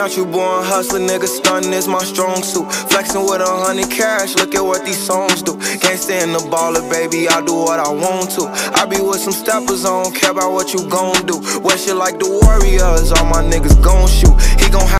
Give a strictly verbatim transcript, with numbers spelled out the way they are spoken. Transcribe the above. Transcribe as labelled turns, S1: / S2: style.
S1: Out you born hustling, nigga, stunning is my strong suit. Flexing with a hundred cash, look at what these songs do. Can't stand the baller, baby, I do what I want to. I be with some steppers, I don't care about what you gon' do. Wear shit like the Warriors, all my niggas gon' shoot. He gon' have